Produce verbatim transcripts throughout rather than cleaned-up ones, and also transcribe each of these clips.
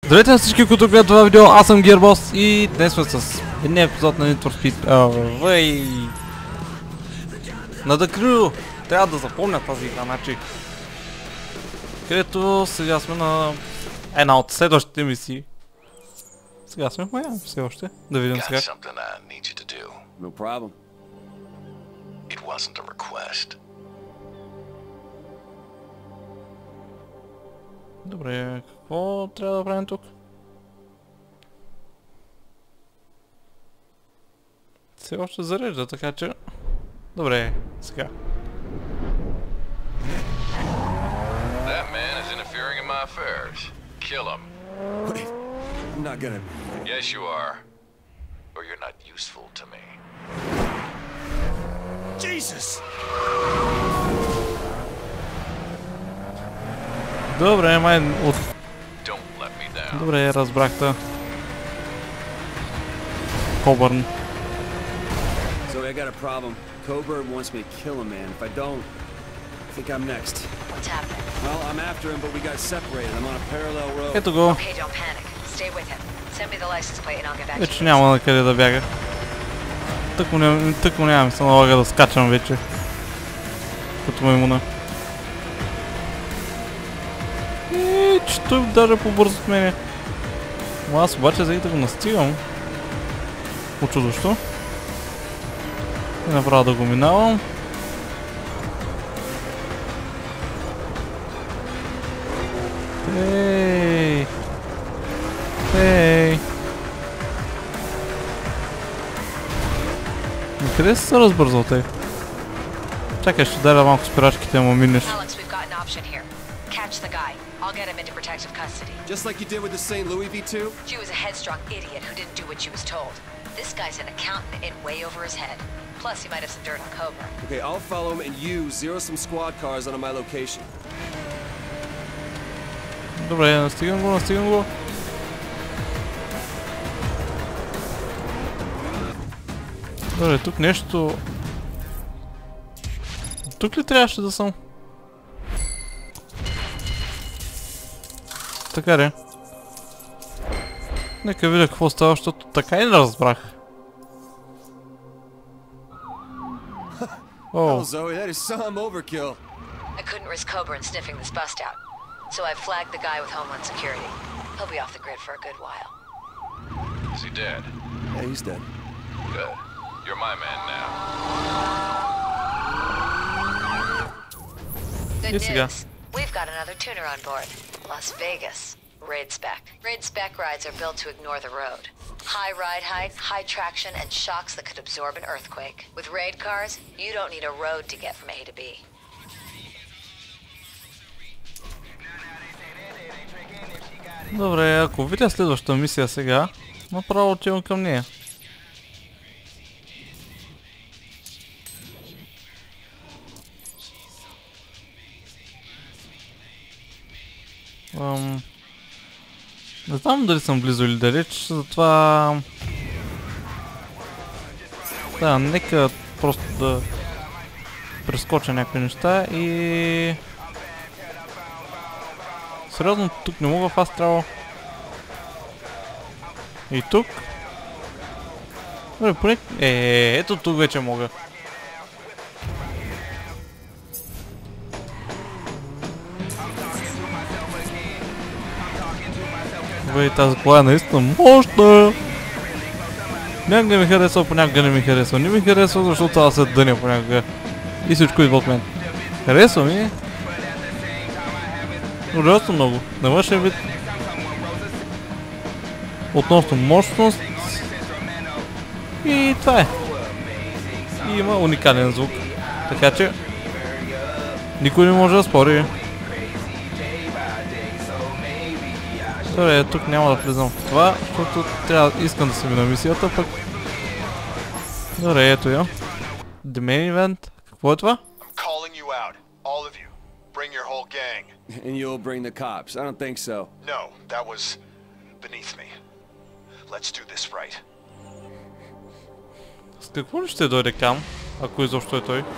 Здравейте на всички, които гледат това видео, аз съм Gearboss и днес сме с един епизод на Need for Speed. Вей! На The Crew! Трябва да запомня тази игра, значи. Където сега сме на една от следващите мисии. Сега сме в Майами, все още. Да видим сега. No problem. It wasn't a request. Добре, какво трябва да правим тук? Все още зарежда, така че... Добре, сега. That man is interfering in my affairs. Kill him. Wait, I'm not gonna... Yes, you are. Or you're not useful to me. Jesus! Добре, май от... Don't let me down. Добре, разбрахте. Кобърн. So I got a problem. Coburn wants me to kill him, man. If I don't, I think I'm next. What's happening? Well, I'm after him, but we got separated. I'm on a parallel road. Ето го. Okay, don't panic. Stay with him. Send me the license plate and I'll get back to Вече you. няма на къде да бяга. Тък му, не, тък му нямам се налага да скачам вече. Като маймуна. Еee, че той даже по-бързо от мене. Но аз обаче за и да го настигам. По-чудощо. И направо да го минавам. Ей! Ей! Къде си се разбързал тъй? Чакай, ще дай малко спирачките, му минеш. Alex, we've got an option here. Catch the guy. I'll get him into protective custody. Just like you did with the Saint Louis V two? She was a headstrong idiot who didn't do what she was told. This guy's an accountant in way over his head. Plus, he might have some dirt on Coburn. Okay, I'll follow him and you zero some squad cars onto my location. Добре, настигам го, настигам го. Добре, тук нещо... Тук ли трябваше да съм? Така ли? Нека видя какво става, защото така и не разбрах. Oh, Zoe, that is some overkill. I couldn't risk Coburn sniffing this bust out. So I flagged the guy with Homeland Security. He'll be off the grid for a good while. Is he dead? Yeah, he's dead. Good. You're my man now. Good Yes, yeah. news. We've got another tuner on board. Las Vegas. Raid spec. Raid spec rides are built to ignore the road. High ride height, high traction, and shocks that could absorb an earthquake. With raid cars, you don't need a road to get from A to B. Добре, ако видя следващата мисия сега, направо отивам към нея. Ам... Не знам дали съм близо или далеч, затова... Да, нека просто да прескоча някакви неща и... Сериозно, тук не мога фаст трава. И тук. Добре, поне... Е, ето тук вече мога. Добре, тази кола е наистина мощна. Някога ми харесва, понякога не ми харесва. Не ми харесва, защото аз се дъня понякога. И всичко идва от мен. Харесва ми. Ужасно много. На външен вид. Относно мощност. И това е. И има уникален звук. Така че никой не може да спори. Добре, тук няма да влизам в това, защото трябва, искам да се мина мисията, пък... Добре, ето я. The main event. Какво е това? Bring your whole gang. And you'll bring the cops. I don't think so. No, that was beneath me. Let's do this right. С какво ли ще дойде Кам, ако изобщо е той?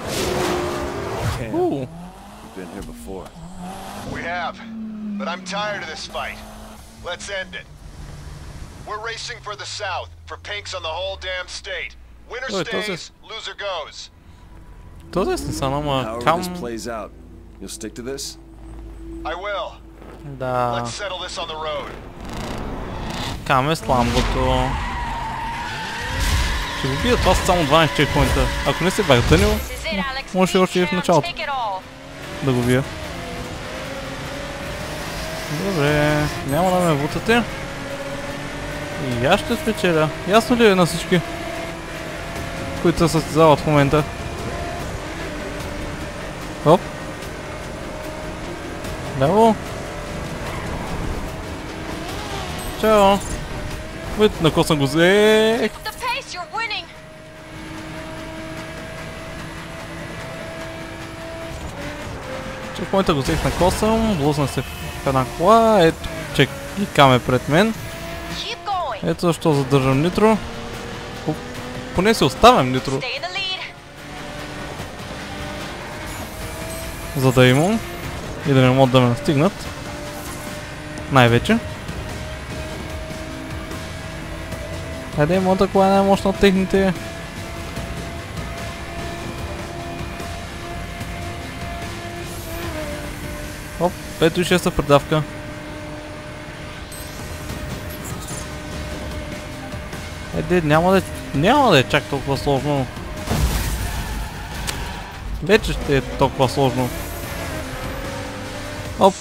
Ooh. We've been here before. We have, but I'm tired of this fight. Let's end it. We're racing for the south, for pinks on the whole damn state. Winner Ой, stays, този- loser goes. Този е Нисан, ама However кам... this plays out, you'll stick to this? I will. Да... Let's settle this on the road. Кам е с ламбото. Ще го бият, това са само дванайсет чекпоинта. Ако не се бях дънил, може още и в началото да го бия. Добре, няма да ме вутате. И аз ще спечеля. Ясно ли е на всички, които се състезават в момента? Оп. Ляво. Чао. Вид, на косъм го взех. Чекпоинта го взех на косъм, блъсна се в една кола, ето чек и каме пред мен. Ето защо задържам нитро. Поне си оставям нитро. За да имам. И да не могат да ме настигнат. Най-вече. Хайде, моята кола е най-мощна от техните. Оп, ето и шеста предавка. Еде, няма да, няма да е чак толкова сложно. Вече ще е толкова сложно. Оп.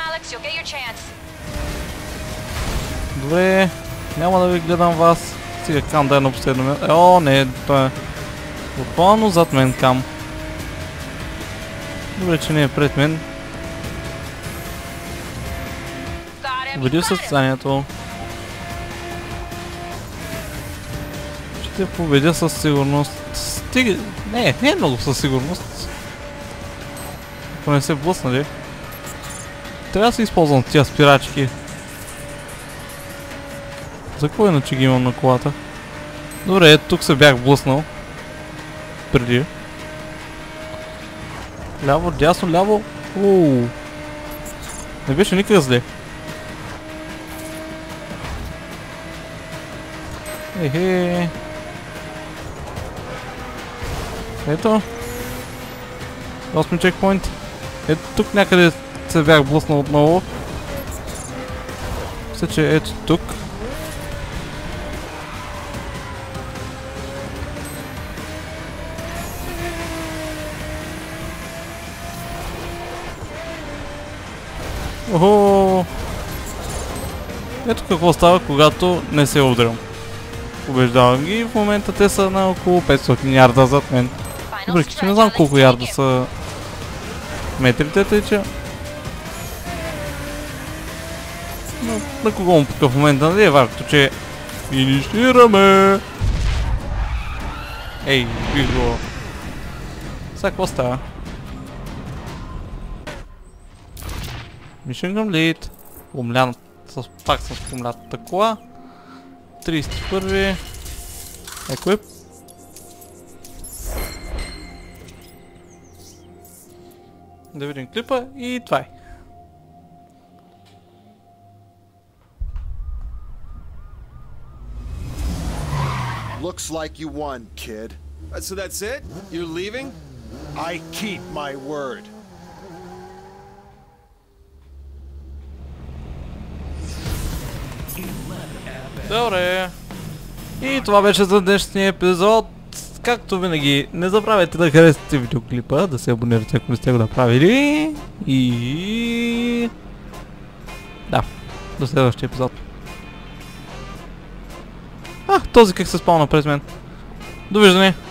Добре, няма да ви гледам вас. Сега Кам да е на последно място. О, не, той е буквално зад мен Кам. Добре, че не е пред мен. Убедил състезанието. Ще победя със сигурност. Стига... Не, не е много със сигурност. Ако не се блъснали. Трябва да се използвам тия спирачки. За какво иначе ги имам на колата? Добре, тук се бях блъснал. Преди. Ляво, дясно, ляво. Ууу. Не беше никак зле. Ехе. Ето. осми чекпоинт. Ето тук някъде се бях блъснал отново. Мисля, че ето тук. Охо! Ето какво става, когато не се удрям. Побеждавам ги и в момента те са на около петстотин ярда зад мен. Въпреки че не знам колко ярда са метрите, тъй че... Но на кого му пука в момента, нали е важното, че финишираме! Ей, виж го! Сега какво става? Mission complete. Умлян с пак с помлятата кола. тридесет и първи. Equip. Да видим клипа и това е. Looks like you won, kid. Uh, so that's it? You're leaving? I keep my word. Добре. И това беше за днешния епизод. Както винаги, не забравяйте да харесате видеоклипа, да се абонирате, ако не сте го направили. И... да, до следващия епизод. А, този как се спална през мен. Довиждане!